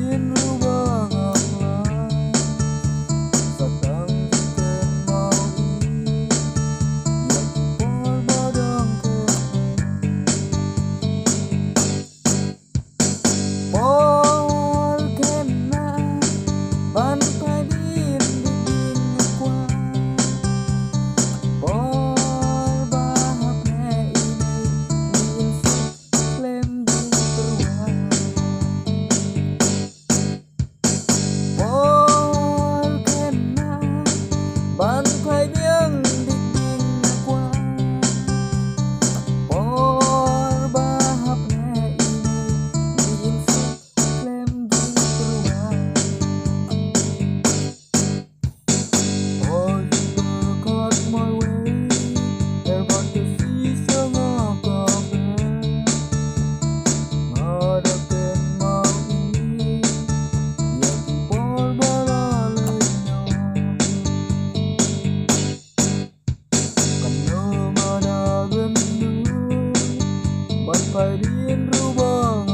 Bạn quay biếng định tình qua por bahapnya ini diinfo klaim din keluar or got my way about the season of ngadepin mau ini ya por balalenya Pagdiin rubang